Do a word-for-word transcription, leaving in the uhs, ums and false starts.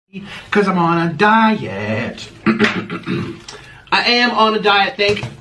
Because I'm on a diet. I am on a diet, thank